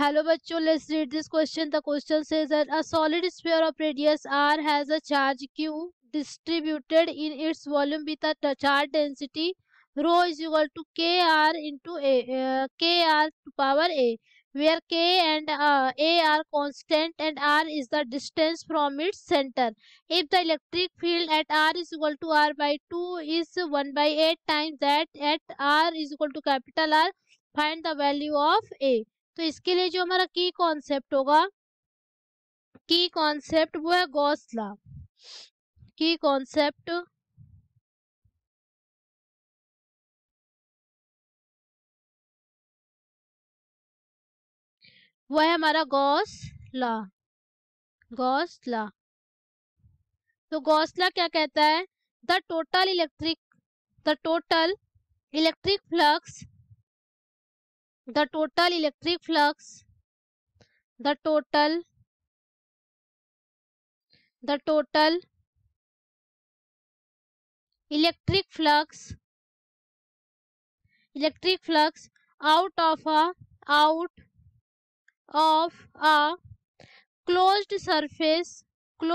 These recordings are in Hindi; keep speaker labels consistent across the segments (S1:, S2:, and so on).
S1: Hello bachcho, let's read this question. The question says that a solid sphere of radius r has a charge q distributed in its volume with a charge density rho is equal to kr into kr to power a, where k and a are constant and r is the distance from its center. If the electric field at r is equal to r by 2 is 1 by 8 times that at r is equal to capital R, find the value of a. तो इसके लिए जो हमारा की कॉन्सेप्ट होगा, की कॉन्सेप्ट वो है गॉस लॉ. की कॉन्सेप्ट वो है हमारा गॉस लॉ. गॉस लॉ, तो गॉस लॉ क्या कहता है? The total electric flux the total electric flux out of a closed surface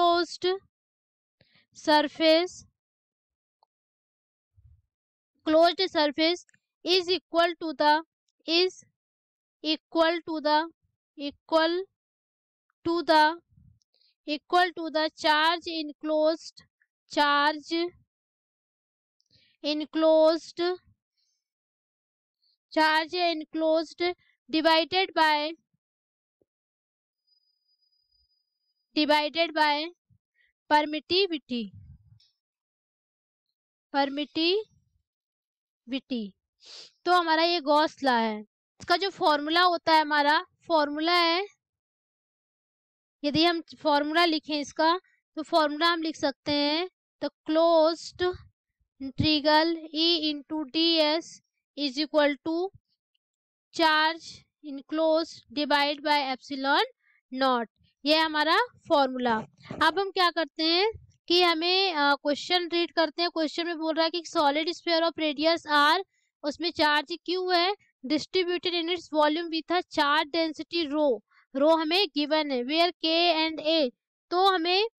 S1: is equal to the charge enclosed divided by permittivity. तो हमारा ये गॉस लॉ है. इसका जो फॉर्मूला होता है, हमारा फॉर्मूला है, यदि हम फॉर्मूला लिखें इसका, तो फॉर्मूला हम लिख सकते हैं the closed integral E into ds is equal to charge enclose divide by epsilon naught. ये हमारा फॉर्मूला. अब हम क्या करते हैं कि हमें क्वेश्चन रीड करते हैं. क्वेश्चन में बोल रहा है कि solid sphere of radius r, उसमें चार्ज q है, distributed in its volume with a charge density rho हमें गिवन है, वेयर k एंड a. तो हमें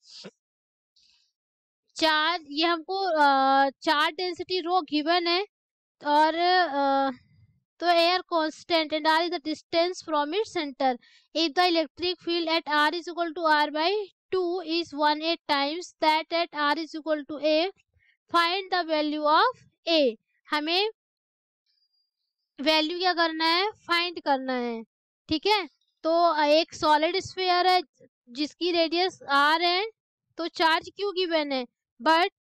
S1: चार्ज, ये हमको चार्ज डेंसिटी रो गिवन है, और तो are constant and r is the distance from its centre. If the electric field at r is equal to r by 2 is 1/8 times that at r is equal to a, find the value of a. हमें वैल्यू क्या करना है? फाइंड करना है. ठीक है, तो एक सॉलिड स्फीयर है जिसकी रेडियस r है, तो चार्ज क्यों गिवन है, but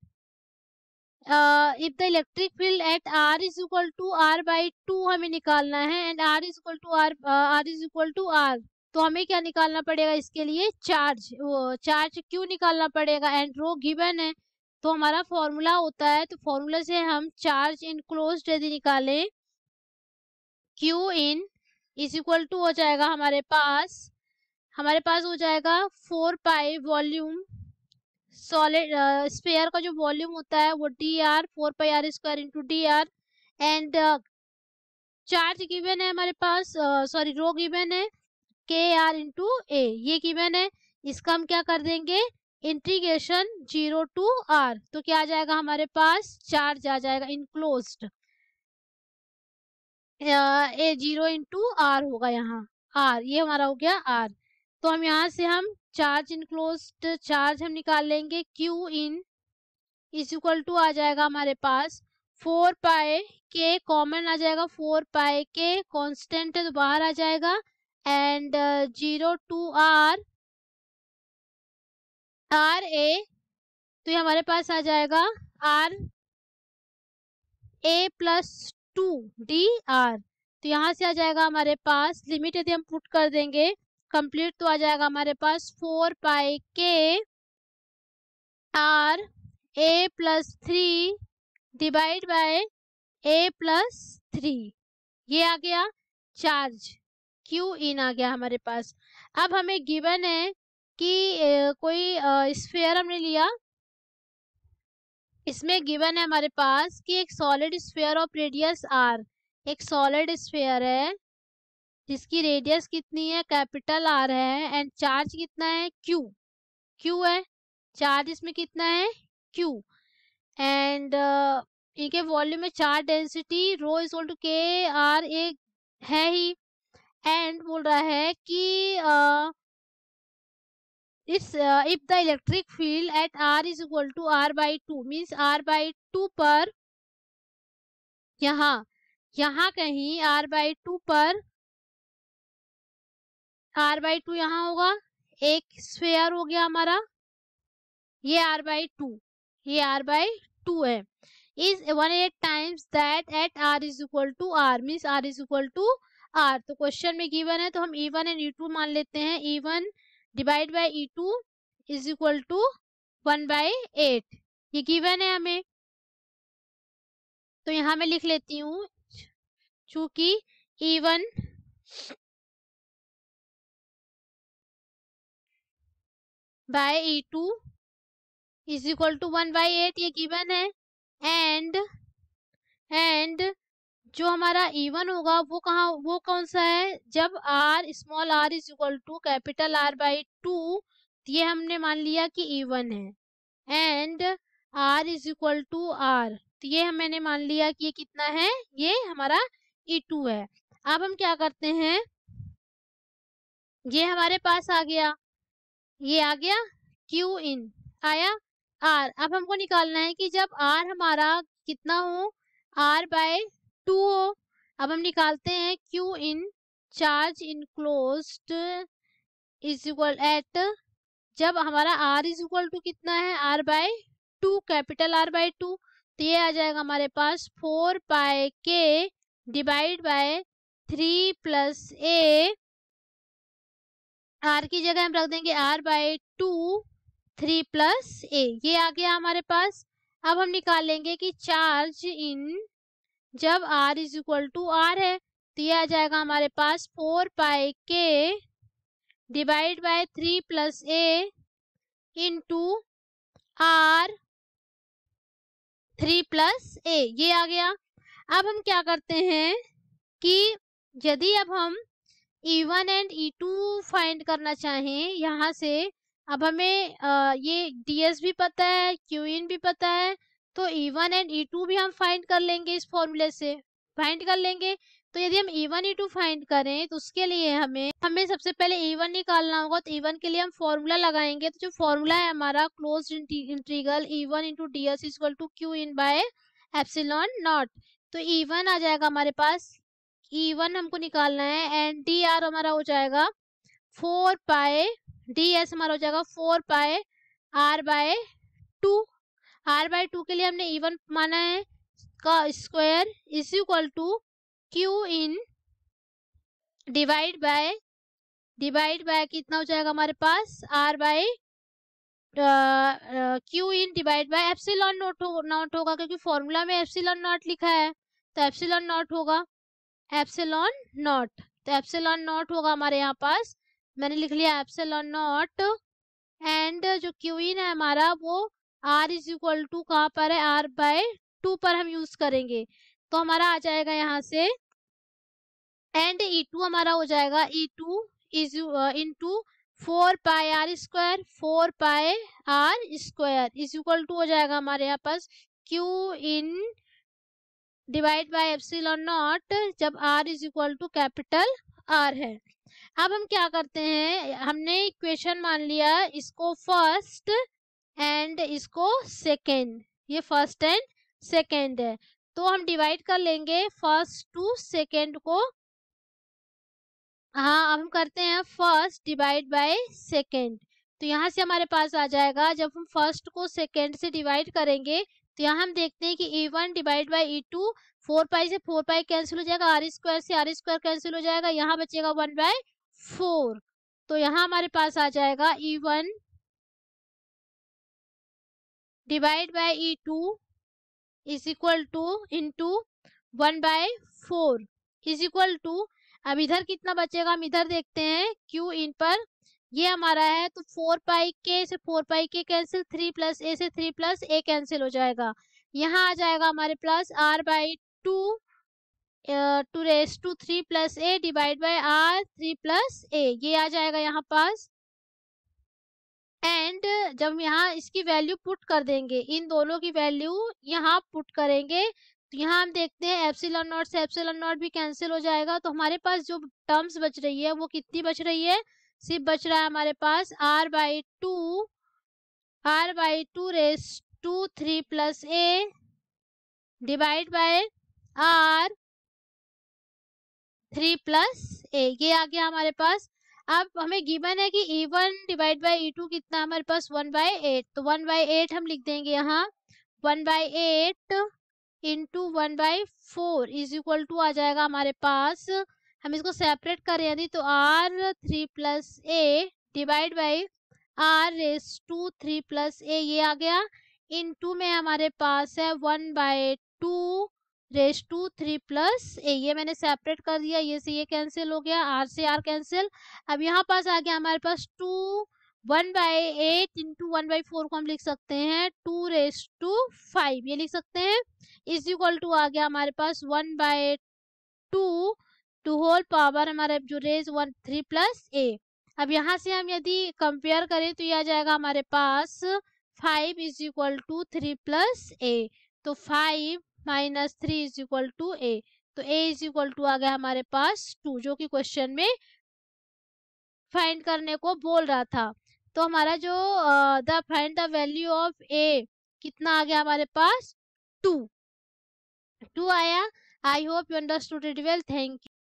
S1: if the electric field at r is equal to r by 2 हमें निकालना है, and r is equal to r, तो हमें क्या निकालना पड़ेगा इसके लिए? चार्ज क्यों निकालना पड़ेगा, एंड रो गिवन है. तो हमारा फॉर्मूला होता है, तो फॉर्मूला से हम चार्ज इनक्लोज्ड यदि निकालें, Q in is equal to हो जाएगा हमारे पास हो जाएगा 4 पाई वॉल्यूम, सॉलिड स्फीयर का जो वॉल्यूम होता है वो dr 4 pi r square into dr, and charge given है हमारे पास, रो गिवन है kr इंटू a, ये गिवन है. इसका हम क्या कर देंगे? इंटीग्रेशन 0 टू r, तो क्या आ जाएगा हमारे पास? चार्ज आ जाएगा इनक्लोज्ड, ए 0 इंटू r होगा यहाँ, r ये हमारा हो गया r. तो हम यहाँ से हम चार्ज इनक्लोज्ड चार्ज हम निकाल लेंगे. Q in is equal to आ जाएगा हमारे पास 4 पाई के, कॉमन आ जाएगा 4 पाई के, कांस्टेंट है तो बाहर आ जाएगा, एंड 0 टू r a, तो ये हमारे पास आ जाएगा r a प्लस 2 dr. तो यहाँ से आ जाएगा हमारे पास, लिमिट यदि हम पुट कर देंगे कंप्लीट, तो आ जाएगा हमारे पास 4 pi k r a plus 3 divide by a plus 3, ये आ गया चार्ज. क्यू इन आ गया हमारे पास. अब हमें गिवन है कि कोई स्फीयर हमने लिया, इसमें गिवन है हमारे पास कि एक solid sphere of radius r, एक सॉलिड स्फीयर है जिसकी रेडियस कितनी है, कैपिटल आर है, एंड चार्ज कितना है, क्यू, क्यू है, चार्ज इसमें कितना है, क्यू, एंड इनके वॉल्यूम में charge density rho is equal to k r a है ही, एंड बोल रहा है कि if the electric field at r is equal to r by 2 means r by 2 पर यहाँ कहीं r by 2 पर r by 2 यहाँ होगा, एक स्फेयर हो गया हमारा, ये r by 2, ये r by 2 है, is 1/8 times that at r is equal to r means r is equal to r। तो क्वेश्चन में गिवन है तो हम E1 एंड E2 मान लेते हैं, E1 divide by E2 is equal to 1/8, ये गिवन है हमें, तो यहाँ मैं लिख लेती हूँ, चूंकि E1 bye E2 is equal to 1/8, ये गिवन है, एंड जो हमारा E1 होगा वो कौन सा है, जब r small r is equal to capital R by 2, ये हमने मान लिया कि E1 है, and r is equal to r, तो ये मैंने मान लिया कि ये कितना है, ये हमारा E2 है। अब हम क्या करते हैं, ये हमारे पास आ गया, ये आ गया Q इन, आया R। अब हमको निकालना है कि जब R हमारा कितना हो, R बाय 2 हो। अब हम निकालते हैं Q in charge enclosed is equal at, जब हमारा R इज इक्वल टू कितना है, R by 2, capital R by 2, तो ये आ जाएगा हमारे पास 4 pi k divide by 3 plus a, R की जगह हम रख देंगे R बाय 2 3 प्लस ए, ये आ गया हमारे पास। अब हम निकालेंगे कि चार्ज इन जब R is equal to R है, तो ये आ जाएगा हमारे पास 4 pi k divide by 3 plus a into R 3 plus a, ये आ गया। अब हम क्या करते हैं कि यदि अब हम E1 एंड E2 फाइंड करना चाहें यहाँ से, अब हमें ये ds भी पता है, q in भी पता है, तो E1 एंड E2 भी हम फाइंड कर लेंगे, इस फॉर्मूले से फाइंड कर लेंगे। तो यदि हम E1 E2 फाइंड करें तो उसके लिए हमें सबसे पहले E1 निकालना होगा, तो E1 के लिए हम फॉर्मूला लगाएंगे। तो जो फॉर्मूला है हमारा closed integral E1 into ds equal to q in by epsilon naught, तो E1 आ जाएगा हमारे पास, E1 हमको निकालना है, एंड dr हमारा हो जाएगा 4 पाई, ds हमारा हो जाएगा 4 pi r by 2, r by 2 के लिए हमने E1 माना है का square is equal to q in divide by कितना हो जाएगा हमारे पास, r बाय q in divide by epsilon naught होगा, क्योंकि फॉर्मूला में एप्सिलॉन नॉट लिखा है, तो एप्सिलॉन नॉट होगा, एप्सिलॉन नॉट, तो एप्सिलॉन नॉट होगा हमारे यहाँ पास, मैंने लिख लिया एप्सिलॉन नॉट, एंड जो क्यू इन है हमारा वो r इज इक्वल टू कहाँ पर है, r बाय 2 पर हम यूज करेंगे, तो हमारा आ जाएगा यहाँ से, एंड E2 हमारा हो जाएगा E2 is into 4 pi r square, 4 pi r square is equal to हो जाएगा हमारे यहाँ पास q in divide by epsilon naught, जब r is equal to capital R है। अब हम क्या करते हैं, हमने इक्वेशन मान लिया, इसको फर्स्ट एंड इसको सेकेंड, ये फर्स्ट एंड सेकेंड है, तो हम डिवाइड कर लेंगे फर्स्ट टू सेकेंड को। हाँ, अब हम करते हैं फर्स्ट डिवाइड बाय सेकेंड, तो यहाँ से हमारे पास आ जाएगा, जब हम फर्स्ट को सेकेंड से डिवाइड करेंगे तो यहाँ हम देखते हैं कि E1 डिवाइड बाय E2, 4 पाई से 4 पाई कैंसिल हो जाएगा, r स्क्वायर से r स्क्वायर कैंसिल हो जाएगा, यहाँ बचेगा 1/4, तो यहाँ हमारे पास आ जाएगा E1 divide by E2 is equal to into 1/4 is equal to, अब इधर कितना बचेगा हम इधर देखते हैं, q इन पर ये हमारा है, तो 4 पाई के से 4 पाई के कैंसिल, 3 प्लस ए से 3 प्लस ए कैंसिल हो जाएगा, यहाँ आ जाएगा हमारे पास r by 2 to raise to 3 plus a divide by r 3 plus a, ये आ जाएगा यहाँ पास। एंड जब यहाँ इसकी वैल्यू पुट कर देंगे, इन दोनों की वैल्यू यहाँ पुट करेंगे, तो यहाँ हम देखते हैं एप्सिलॉन नॉट से एप्सिलॉन नॉट भी कैंसिल हो जाएगा, तो हमारे पास जो टर्म्स बच रही है वो कितनी बच रही है, सिर्फ बच रहा है हमारे पास r/2 raise to 3 plus a divide by r 3 plus a, ये आ गया हमारे पास। अब हमें गिवन है कि E1 डिवाइड बाई E2 कितना, हमारे पास 1/8, तो 1/8 हम लिख देंगे यहाँ, 1/8 इंटू 1/4 इज इक्वल टू आ जाएगा हमारे पास, हम इसको सेपरेट करें यदि तो r3 plus a divide by r raise to 3 plus a, ये आ गया। इंटू में हमारे पास है 1/2 रेस टू 3 प्लस ए, ये मैंने सेपरेट कर दिया, ये से ये कैंसिल हो गया, r से r कैंसिल। अब यहाँ पास आ गया हमारे पास 1/8 इंटू 1/4 को हम लिख सकते हैं 2 रेस टू 5, ये लिख सकते हैं, इज इक्वल टू आ गया हमारे पास 1/2 टू होल पावर हमारे जो रेज 3 प्लस ए। अब यहाँ से हम यदि कंपेयर करें तो ये आ जाएगा हमारे पास 5 is equal to 3 plus a, तो 5 minus 3 is equal to a, तो ए इज इक्वल टू आ गया हमारे पास 2, जो कि क्वेश्चन में फाइंड करने को बोल रहा था। तो हमारा जो the find the value of a कितना आ गया हमारे पास 2 आया। I hope you understood it well, thank you.